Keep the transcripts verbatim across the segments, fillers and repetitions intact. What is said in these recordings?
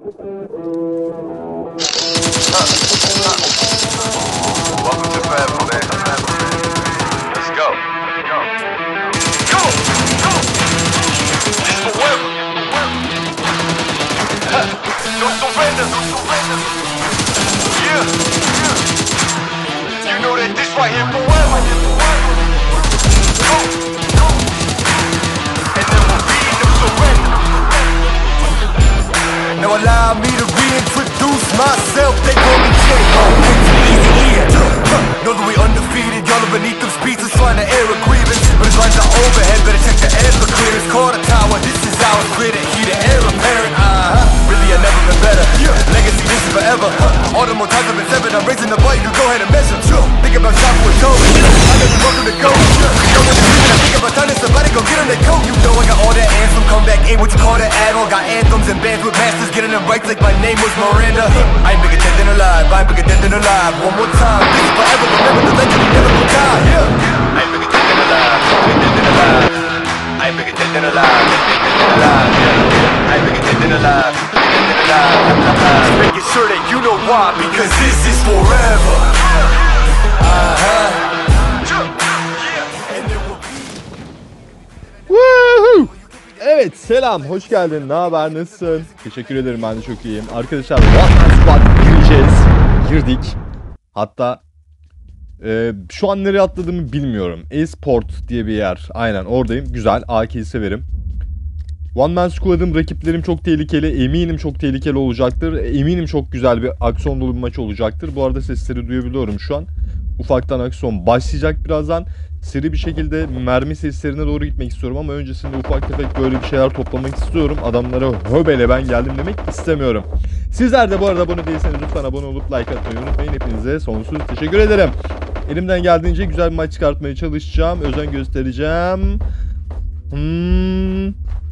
Welcome to forever, man. Let's go. Go. Go. Go. This forever. No surrender. No surrender. Yeah. Yeah. You know that this right here forever. Go. Go. And there will be no surrender. Now allow me to reintroduce myself. They call me J-Ho. Know that we undefeated, y'all are beneath them speeches trying to air a grievance. But it's like the overhead, better check the air for clearance. Quarter tower, this is ours, clear the heat, the air apparent. Uh-huh, really I've never been better. Legacy, this is forever. All the more times I've been seven, I'm raising the bar, you can go ahead and measure. Think about shots with gold, I know you welcome to go. Know what you're doing, I think about time, somebody go get on their coat. You know I got all that anthem, come back, ain't what you call that add-on. Got anthems and bands with masters, getting them right like my name was Miranda. I ain't bigger dead than alive, I ain't bigger dead than alive. One more time, this is forever, remember the legend, you never will die. Yeah. I ain't bigger dead than alive, bigger dead than alive. I ain't bigger dead than alive, bigger dead than alive. Yeah. I ain't bigger dead than alive, bigger dead than alive. Just making sure that you know why, because this is forever. Uh-huh. Woohoo! Evet, selam, hoş geldin. Ne haber, nasılsın? Teşekkür ederim, ben de çok iyiyim. Arkadaşlar, One Man Squad gireceğiz. Girdik. Hatta e, şu an nereye atladığımı bilmiyorum. E-Sport diye bir yer. Aynen, oradayım. Güzel, A K'yi severim. One Man Squad'ım, rakiplerim çok tehlikeli. Eminim çok tehlikeli olacaktır. Eminim çok güzel bir aksiyon dolu bir maç olacaktır. Bu arada sesleri duyabiliyorum şu an. Ufaktan aksiyon başlayacak birazdan. Seri bir şekilde mermi seslerine doğru gitmek istiyorum ama öncesinde ufak tefek böyle bir şeyler toplamak istiyorum. Adamlara höbele ben geldim demek istemiyorum. Sizler de bu arada abone değilseniz lütfen abone olup like atmayı unutmayın. Hepinize sonsuz teşekkür ederim. Elimden geldiğince güzel bir maç çıkartmaya çalışacağım. Özen göstereceğim. Hmm.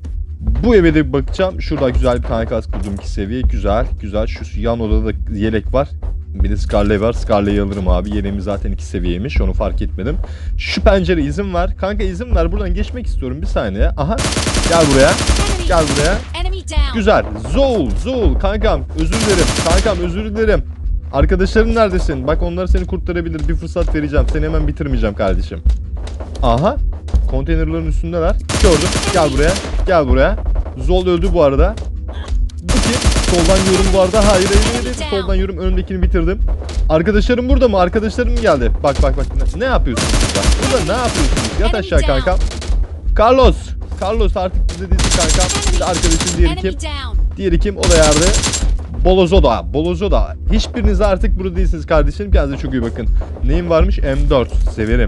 Bu eve de bir bakacağım. Şurada güzel bir tane kask buldum, iki seviye. Güzel güzel. Şu yan odada da yelek var. Bir de Scarlet var. Scarlet'i alırım abi. Yeleğimiz zaten iki seviyeymiş. Onu fark etmedim. Şu pencere izin var. Kanka izin ver. Buradan geçmek istiyorum. Bir saniye. Aha. Gel buraya. Gel buraya. Güzel. Zul. Zul. Kankam. Özür dilerim. Kankam özür dilerim. Arkadaşların neredesin? Bak onlar seni kurtarabilir. Bir fırsat vereceğim. Seni hemen bitirmeyeceğim kardeşim. Aha. Konteynerların üstündeler. Gördüm. Gel buraya. Gel buraya. Zul öldü bu arada. Bu kim? Soldan yorum bu arada. Hayır hayır hayır. Soldan yorum. Önündekini bitirdim. Arkadaşlarım burada mı? Arkadaşlarım geldi. Bak bak bak. Ne, ne yapıyorsunuz? Bak. Burada ne yapıyorsunuz? Yat aşağı kankam. Carlos. Carlos artık bize değilsin kankam. Bir de arkadaşım diğeri kim? Diğeri kim? O da yerde. Bolozoda. Bolozoda. Hiçbiriniz artık burada değilsiniz kardeşim. Kendinize çok iyi bakın. Neyim varmış? M dört. Severim.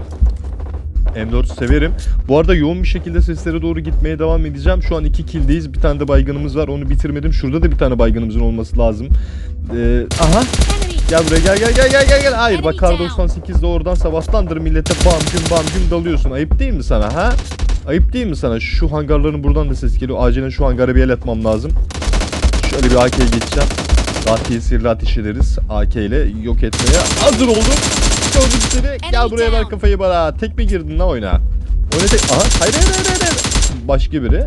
M dört severim. Bu arada yoğun bir şekilde seslere doğru gitmeye devam edeceğim. Şu an iki kill'deyiz. Bir tane de baygınımız var. Onu bitirmedim. Şurada da bir tane baygınımızın olması lazım. Ee, aha. Gel buraya gel gel gel gel gel gel. Hayır bak Kar doksan sekizde oradan sabahtandır millete bam güm bam güm dalıyorsun. Ayıp değil mi sana ha? Ayıp değil mi sana? Şu hangarların buradan da ses geliyor. Acilen şu hangara bir el atmam lazım. Şöyle bir A K'ye geçeceğim. Daha tesirli ateş ederiz. A K ile yok etmeye hazır oldum. Gördüm seni. Gel buraya ver kafayı bana. Tek mi girdin lan oyuna? Oyuna tek... Aha. Hayır hayır hayır hayır. Başka biri.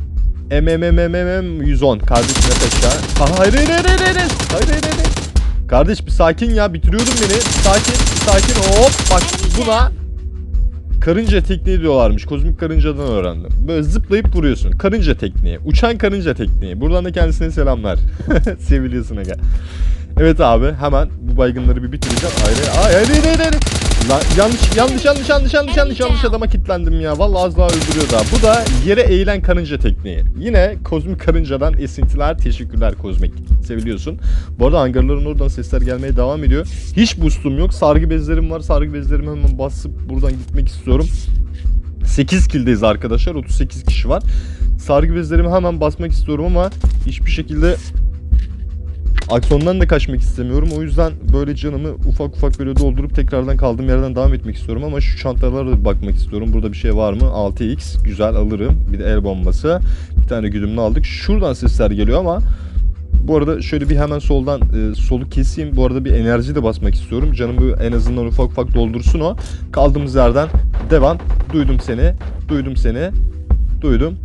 M M M M M M yüz on. Kardeşim aşağı. Aha hayır hayır hayır hayır hayır. Hayır hayır hayır. Kardeş bir sakin ya. Bitiriyordun beni. Sakin. Sakin. Hop. Bak buna karınca tekniği diyorlarmış. Kozmik karıncadan öğrendim. Böyle zıplayıp vuruyorsun. Karınca tekniği. Uçan karınca tekniği. Buradan da kendisine selamlar. Seviliyorsun aga. Evet abi hemen bu baygınları bir bitireceğim. Hayır hayır hayır hayır hayır. Lan, yanlış yanlış yanlış yanlış yanlış yanlış yanlış adama kilitlendim ya. Vallahi az daha öldürüyor da. Bu da yere eğilen karınca tekniği. Yine kozmik karıncadan esintiler. Teşekkürler kozmik. Seviliyorsun. Bu arada hangarların oradan sesler gelmeye devam ediyor. Hiç boostum yok. Sargı bezlerim var. Sargı bezlerimi hemen basıp buradan gitmek istiyorum. sekiz kill'deyiz arkadaşlar. otuz sekiz kişi var. Sargı bezlerimi hemen basmak istiyorum ama hiçbir şekilde aksiyondan da kaçmak istemiyorum. O yüzden böyle canımı ufak ufak böyle doldurup tekrardan kaldığım yerden devam etmek istiyorum. Ama şu çantalara da bakmak istiyorum. Burada bir şey var mı? altı x. Güzel alırım. Bir de el bombası. Bir tane güdümlü aldık. Şuradan sesler geliyor ama bu arada şöyle bir hemen soldan e, solu keseyim. Bu arada bir enerji de basmak istiyorum. Canımı en azından ufak ufak doldursun o. Kaldığımız yerden devam. Duydum seni. Duydum seni. Duydum.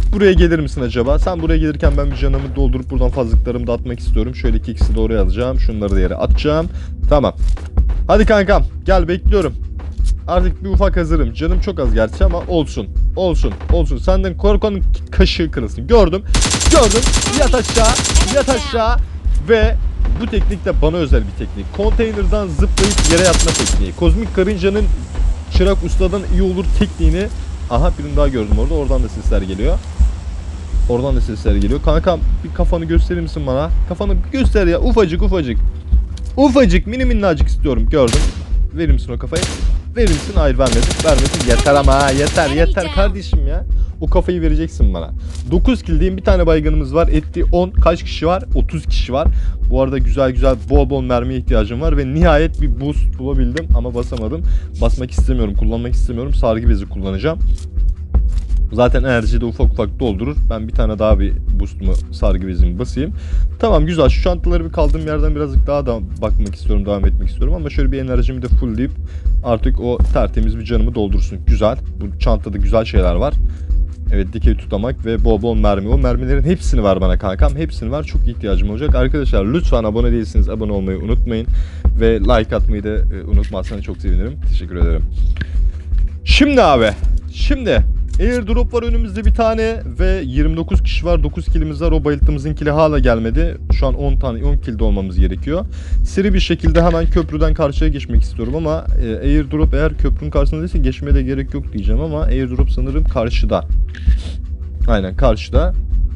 hafif buraya gelir misin acaba? Sen buraya gelirken ben bir canımı doldurup buradan fazlalıklarımı da atmak istiyorum. Şöyle iki ikisi de oraya alacağım. Şunları da yere atacağım. Tamam. Hadi kankam gel, bekliyorum. Artık bir ufak hazırım. Canım çok az gerçi ama olsun. Olsun. Olsun. Senden korkanın kaşığı kırılsın. Gördüm. Gördüm. Yat aşağı. Yat aşağı. Ve bu teknik de bana özel bir teknik. Konteynerdan zıplayıp yere yatma tekniği. Kozmik karıncanın çırak ustadan iyi olur tekniğini. Aha, birini daha gördüm orada. Oradan da sesler geliyor. Oradan da sesler geliyor. Kankam bir kafanı gösterir misin bana? Kafanı göster ya. Ufacık ufacık. Ufacık mini minnacık istiyorum. Gördüm. Verir misin o kafayı? Verir misin? Hayır, vermedim. Vermedim. Yeter ama ha. Yeter yeter kardeşim ya. O kafayı vereceksin bana. dokuz kill diyeyim. Bir tane baygınımız var. Etti on. Kaç kişi var? otuz kişi var. Bu arada güzel güzel bol bol mermiye ihtiyacım var. Ve nihayet bir boost bulabildim. Ama basamadım. Basmak istemiyorum. Kullanmak istemiyorum. Sargı bezi kullanacağım. Zaten enerjiyi de ufak ufak doldurur. Ben bir tane daha bir boost'umu, sargı bezimi basayım. Tamam, güzel. Şu çantaları bir kaldığım yerden birazcık daha da bakmak istiyorum. Devam etmek istiyorum. Ama şöyle bir enerjimi de fullleyip artık o tertemiz bir canımı doldursun. Güzel. Bu çantada güzel şeyler var. Evet, dikey tutamak ve bol bol mermi. O mermilerin hepsini ver bana kankam. Hepsini ver. Çok ihtiyacım olacak. Arkadaşlar lütfen abone değilsiniz. Abone olmayı unutmayın. Ve like atmayı da e, unutmazsanız çok sevinirim. Teşekkür ederim. Şimdi abi. Şimdi airdrop var önümüzde bir tane ve yirmi dokuz kişi var. dokuz killimiz var. O bayılttığımızın kili hala gelmedi. Şu an on tane on killde olmamız gerekiyor. Seri bir şekilde hemen köprüden karşıya geçmek istiyorum ama e, airdrop eğer köprünün karşısındaysa geçmeye de gerek yok diyeceğim ama airdrop sanırım karşıda. Aynen karşıda.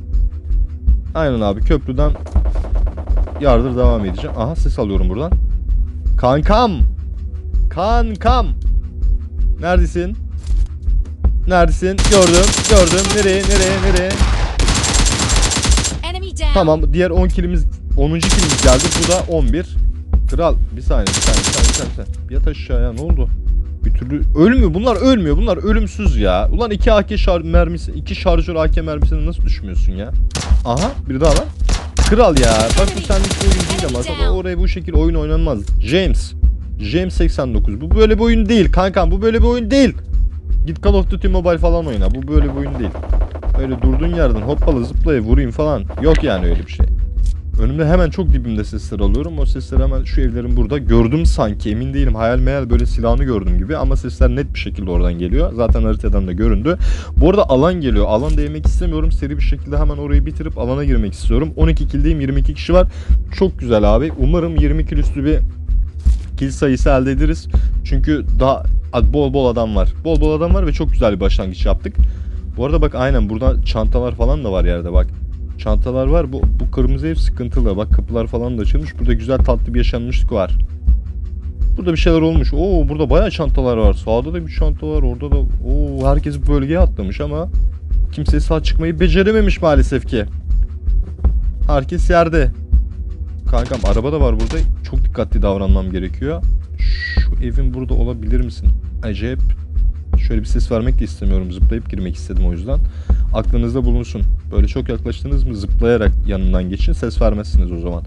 Aynen abi, köprüden yardır devam edeceğim. Aha, ses alıyorum buradan. Kankam. Kankam. Neredesin? Neredesin? Gördüm. Gördüm. Nereye? Nereye? Nereye? Tamam. Diğer on killimiz, onuncu killimiz geldi. Bu da on bir. Kral. Bir saniye. Bir saniye. Bir saniye. Bir saniye. Bir saniye. Yat aşağıya. Ne oldu? Bir türlü ölmüyor. Bunlar ölmüyor. Bunlar ölümsüz ya. Ulan iki A K şar mermisi, iki şarjör A K mermisini nasıl düşmüyorsun ya? Aha. Biri daha var. Kral ya. Bak bu senlik bir oyun değil ama oraya bu şekilde oyun oynanmaz. James. James seksen dokuz. Bu böyle bir oyun değil kankam. Bu böyle bir oyun değil. Git Call of Duty Mobile falan oyna. Bu böyle bir oyun değil. Öyle durduğun yerden hoppalı zıplaya vurayım falan. Yok yani öyle bir şey. Önümde hemen çok dibimde sesler alıyorum. O sesleri hemen şu evlerin burada gördüm sanki. Emin değilim. Hayal meyal böyle silahını gördüm gibi. Ama sesler net bir şekilde oradan geliyor. Zaten haritadan da göründü. Bu arada alan geliyor. Alan değmek istemiyorum. Seri bir şekilde hemen orayı bitirip alana girmek istiyorum. on iki killdeyim. yirmi iki kişi var. Çok güzel abi. Umarım yirmi kill üstü bir kill sayısı elde ederiz. Çünkü daha bol bol adam var. Bol bol adam var ve çok güzel bir başlangıç yaptık. Bu arada bak aynen burada çantalar falan da var yerde bak. Çantalar var. Bu, bu kırmızı ev sıkıntılı. Bak kapılar falan da açılmış. Burada güzel tatlı bir yaşanmışlık var. Burada bir şeyler olmuş. Oo, burada bayağı çantalar var. Sağda da bir çanta var. Orada da oo, herkes bu bölgeye atlamış ama kimse sağ çıkmayı becerememiş maalesef ki. Herkes yerde. Kankam araba da var burada. Çok dikkatli davranmam gerekiyor. Şu evin burada olabilir misin? Acayip. Şöyle bir ses vermek de istemiyorum. Zıplayıp girmek istedim o yüzden. Aklınızda bulunsun. Böyle çok yaklaştınız mı zıplayarak yanından geçin. Ses vermezsiniz o zaman.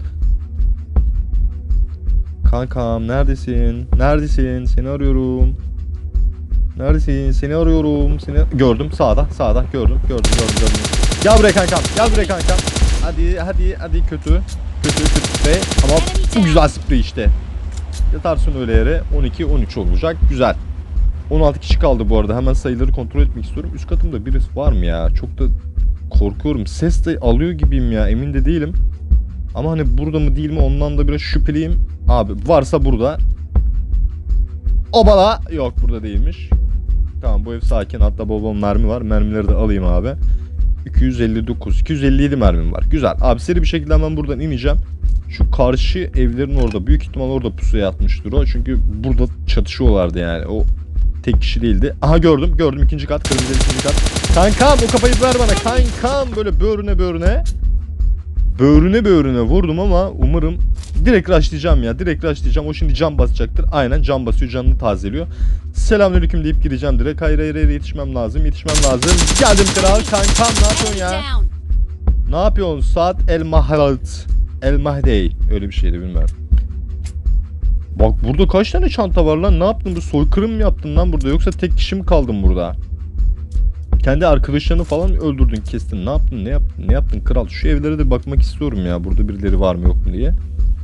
Kankam neredesin? Neredesin? Seni arıyorum. Neredesin? Seni arıyorum. Seni gördüm. Sağda. Sağda. Gördüm. Gördüm. Gördüm. Gördüm. Gel buraya kankam. Gel buraya kankam. Hadi. Hadi. Hadi. Kötü. Kötü. Kötü sprey. Ama bu güzel sprey işte. Yatarsın öyle yere. on iki on üç olacak. Güzel. on altı kişi kaldı bu arada. Hemen sayıları kontrol etmek istiyorum. Üst katımda birisi var mı ya? Çok da korkuyorum. Ses de alıyor gibiyim ya. Emin de değilim. Ama hani burada mı değil mi ondan da biraz şüpheliyim. Abi varsa burada. Obala. Yok burada değilmiş. Tamam bu ev sakin. Hatta bol bol mermi var. Mermileri de alayım abi. iki yüz elli dokuz. iki yüz elli yedi mermim var. Güzel. Abi seri bir şekilde hemen buradan ineceğim. Şu karşı evlerin orada. Büyük ihtimal orada pusuya yatmıştır o. Çünkü burada çatışıyorlardı yani. O tek kişi değildi. Aha gördüm. Gördüm ikinci kat. Kırmızı ikinci kat. Kankam o kafayı ver bana. Kankam böyle böğrüne böğrüne. Böğrüne böğrüne vurdum ama umarım direkt rushlayacağım ya. Direkt rushlayacağım. O şimdi cam basacaktır. Aynen cam basıyor. Canını tazeliyor. Selamünaleyküm deyip gireceğim direkt. Hayır hayır hayır yetişmem lazım. Yetişmem lazım. Geldim kral. Kankam ne yapıyorsun ya? Ne yapıyorsun? Saat el mahrat. El mahdey. Öyle bir şeydi bilmiyorum. Bak burada kaç tane çanta var lan? Ne yaptın? Bu soykırım mı yaptın lan burada? Yoksa tek kişi mi kaldım burada? Kendi arkadaşlarını falan öldürdün, kestin. Ne yaptın? Ne yaptın? Ne yaptın kral? Şu evlere de bakmak istiyorum ya. Burada birileri var mı yok mu diye.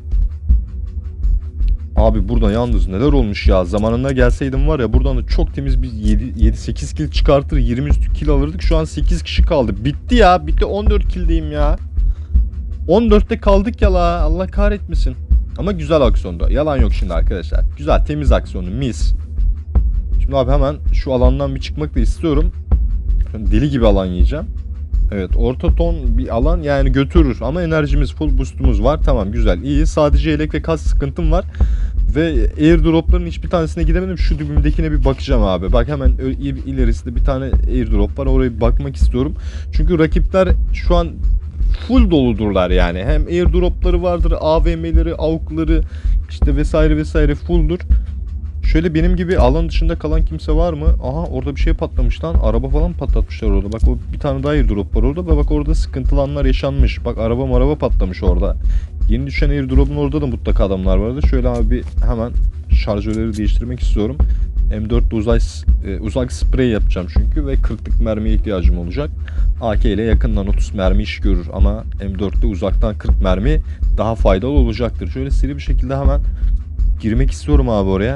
Abi burada yalnız neler olmuş ya. Zamanında gelseydim var ya, buradan da çok temiz bir yedi sekiz kill çıkartır, yirmi üstü kill alırdık. Şu an sekiz kişi kaldı. Bitti ya. Bitti, on dört killdeyim ya. on dörtte kaldık ya la. Allah kahretmesin. Ama güzel aksiyonda. Yalan yok şimdi arkadaşlar. Güzel, temiz aksiyonu. Mis. Şimdi abi hemen şu alandan bir çıkmak da istiyorum. Deli gibi alan yiyeceğim. Evet, orta ton bir alan yani götürür ama enerjimiz full, boostumuz var. Tamam, güzel, iyi. Sadece yelek ve kas sıkıntım var. Ve airdropların hiçbir tanesine gidemedim. Şu dibimdekine bir bakacağım abi. Bak hemen ilerisinde bir tane airdrop var. Oraya bir bakmak istiyorum. Çünkü rakipler şu an full doludurlar yani. Hem airdropları vardır, A V M'leri, AWP'ları işte vesaire vesaire fulldur. Şöyle benim gibi alan dışında kalan kimse var mı? Aha, orada bir şey patlamış lan. Araba falan patlatmışlar orada. Bak, o bir tane daha airdrop var orada. Ve bak, orada sıkıntılı anlar yaşanmış. Bak, araba maraba patlamış orada. Yeni düşen airdrop'un orada da mutlaka adamlar vardı. Şöyle abi bir hemen şarjörleri değiştirmek istiyorum. M dörtte uzay, e, uzak sprey yapacağım çünkü ve kırklık mermiye ihtiyacım olacak. A K ile yakından otuz mermi iş görür ama M dörtte uzaktan kırk mermi daha faydalı olacaktır. Şöyle seri bir şekilde hemen girmek istiyorum abi oraya.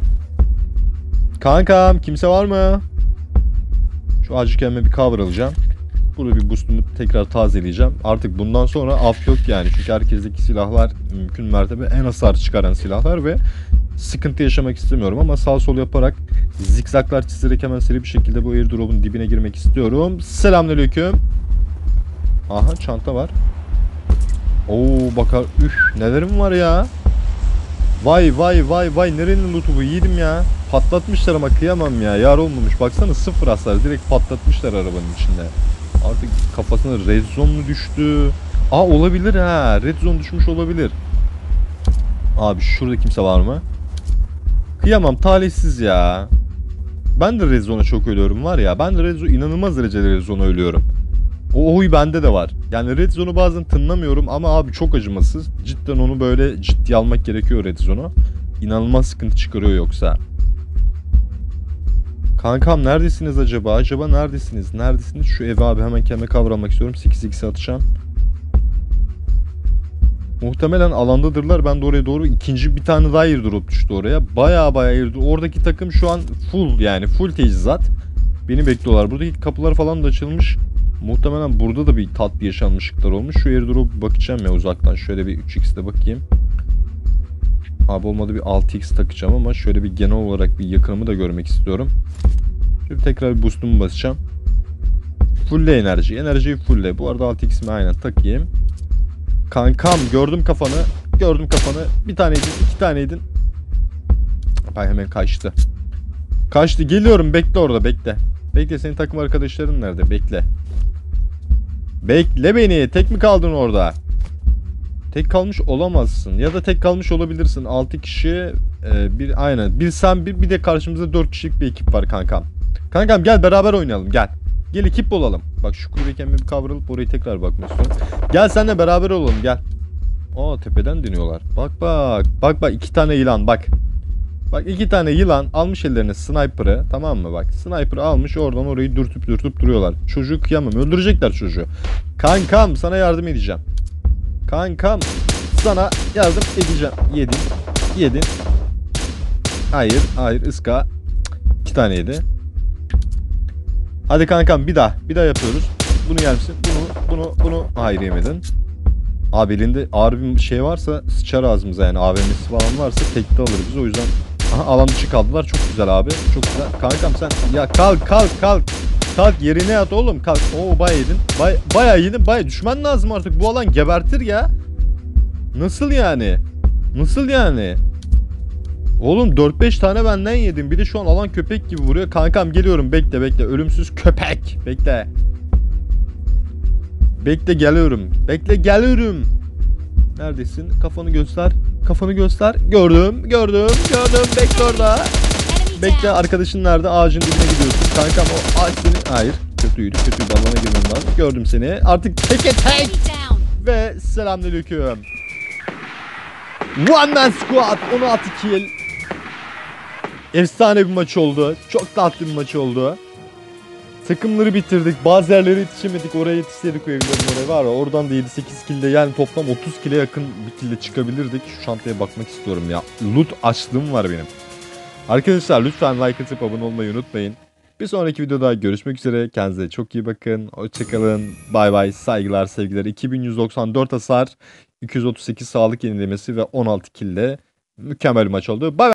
Kankam, kimse var mı? Şu acil kendime bir cover alacağım. Burada bir boost'umu tekrar tazeleyeceğim. Artık bundan sonra af yok yani. Çünkü herkesteki silahlar mümkün mertebe en hasar çıkaran silahlar ve sıkıntı yaşamak istemiyorum ama sağ sol yaparak zikzaklar çizerek hemen seri bir şekilde bu airdrop'un dibine girmek istiyorum. Selamünaleyküm. Aha, çanta var. Oo bakar. Üf, nelerim var ya. Vay vay vay vay, nerenin lootu bu, yiğidim ya. Patlatmışlar ama kıyamam ya. Yar olmamış. Baksana, sıfır hasar. Direkt patlatmışlar arabanın içinde. Artık kafasına red zone mu düştü? Aa, olabilir ha. Red zone düşmüş olabilir. Abi şurada kimse var mı? Kıyamam, talihsiz ya. Ben de red zone'a çok ölüyorum var ya. Ben de red zone, inanılmaz derecede red zone'a ölüyorum. O huy bende de var. Yani red zone'u bazen tınlamıyorum ama abi çok acımasız. Cidden onu böyle ciddiye almak gerekiyor red zone'u. İnanılmaz sıkıntı çıkarıyor yoksa. Kankam neredesiniz acaba? Acaba neredesiniz? Neredesiniz? Şu eve abi hemen kendime kavramak istiyorum. sekiz x atacağım. Muhtemelen alandadırlar. Ben de oraya doğru ikinci bir tane daha airdrop düştü oraya. Baya baya airdrop. Oradaki takım şu an full, yani full teçhizat. Beni bekliyorlar. Buradaki kapılar falan da açılmış. Muhtemelen burada da bir tatlı yaşanmışlıklar olmuş. Şu airdrop'a bakacağım ya uzaktan. Şöyle bir üç x'te bakayım. Abi olmadı bir altı x takacağım ama şöyle bir genel olarak bir yakınımı da görmek istiyorum. Şöyle tekrar bir boost'umu basacağım. Fulle enerji. Enerjiyi fulle. Bu arada altı x'imi aynen takayım. Kankam, gördüm kafanı. Gördüm kafanı. Bir taneydin, iki taneydin. Bay hemen kaçtı. Kaçtı. Geliyorum. Bekle orada, bekle. Bekle, senin takım arkadaşların nerede? Bekle. Bekle beni. Tek mi kaldın orada? Tek kalmış olamazsın. Ya da tek kalmış olabilirsin. altı kişi. E, bir aynen. Bir sen bir, bir de karşımızda dört kişilik bir ekip var kankam. Kankam gel beraber oynayalım. Gel. Gel ekip olalım. Bak şu kulübe kendime bir kavralıp orayı tekrar bakmak istiyorum. Gel seninle beraber olalım, gel. Aa, tepeden deniyorlar. Bak bak. Bak bak, iki tane yılan bak. Bak, iki tane yılan almış ellerine sniper'ı, tamam mı bak. Sniper'ı almış, oradan orayı dürtüp dürtüp duruyorlar. Çocuğu kıyamam, öldürecekler çocuğu. Kankam sana yardım edeceğim. Kankam sana yardım edeceğim. Yedin. Yedin. Hayır hayır, ıska. İki tane yedi. Hadi kankam bir daha. Bir daha yapıyoruz. Bunu yer misin? Bunu bunu bunu. Hayır, yemedin. Abi elinde ağır bir şey varsa sıçar ağzımıza yani. A V M'si falan varsa tekte alır biz, o yüzden. Aha, alan dışı kaldılar. Çok güzel abi. Çok güzel. Kankam sen ya kalk kalk kalk. Kalk yerine yat oğlum, kalk. Oo, bayağı yedin. Bay, bayağı yedin. Bayağı düşman lazım artık. Bu alan gebertir ya. Nasıl yani? Nasıl yani? Oğlum dört beş tane benden yedim. Bir de şu an alan köpek gibi vuruyor. Kankam geliyorum. Bekle bekle. Ölümsüz köpek. Bekle. Bekle geliyorum. Bekle geliyorum. Neredesin? Kafanı göster. Kafanı göster. Gördüm. Gördüm. Gördüm. Bekle orada. Bekle, arkadaşın nerede? Ağacın dibine gidiyorsun. Kankam o ağaç seni... Hayır. Kötüydü. Kötüydü. Alana girmem lazım. Gördüm seni. Artık teke tek. Ve selamünaleyküm. One man squad. on altı kill. Efsane bir maç oldu. Çok tatlı bir maç oldu. takımları bitirdik. Bazı yerlere yetişemedik. Oraya yetişseydik o evlerin oraya var ya. Oradan da yedi sekiz kilde yani toplam otuz kile yakın bir kilde çıkabilirdik. Şu çantaya bakmak istiyorum ya. Loot açlığım var benim. Arkadaşlar lütfen like atıp abone olmayı unutmayın. Bir sonraki videoda görüşmek üzere. Kendinize çok iyi bakın. Hoşçakalın. Bay bay. Saygılar sevgiler. iki bin yüz doksan dört hasar. iki yüz otuz sekiz sağlık yenilemesi ve on altı kilde. Mükemmel bir maç oldu. Bay bay.